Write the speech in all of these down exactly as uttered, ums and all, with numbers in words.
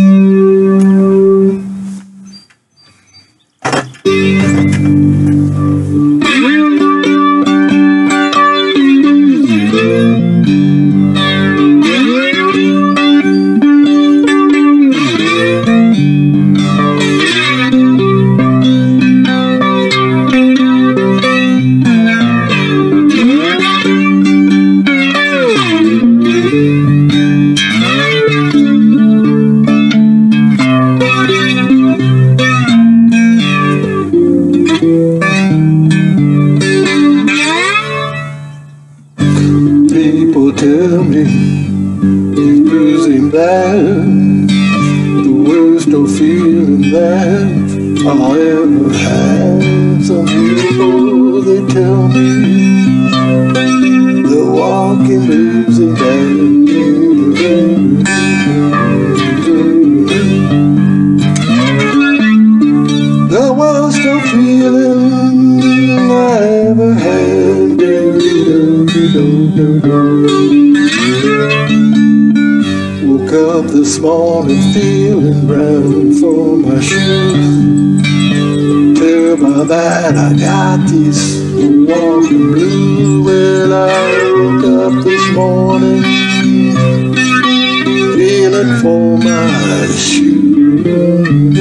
People tell me it's losing that, the worst of feeling that I ever had. Some people, they tell me the walking lives in that. The worst of feeling I ever had. Woke up this morning feeling round for my shoes. Tell by that I got this walking blue. Well, I woke up this morning feeling for my shoes.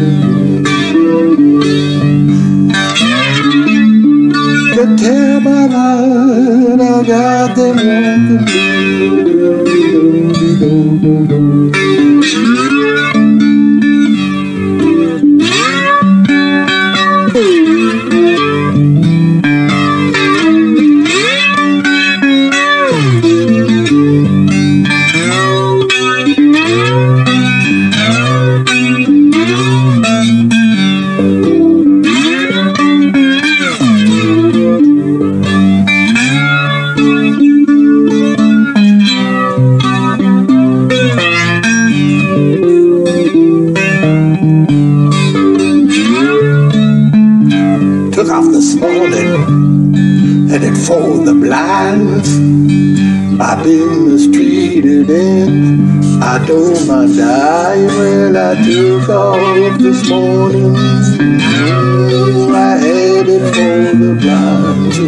Can tell by that I got them walking blue. Took off this morning, headed for the blinds. I've been mistreated and I don't mind dying. Well, I took off this morning, I headed for the blinds.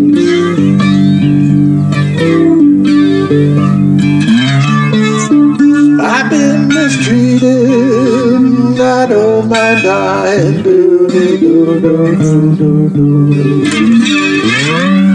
I've been mistreated, I don't mind dying. Do, do, do, do, do, do, do.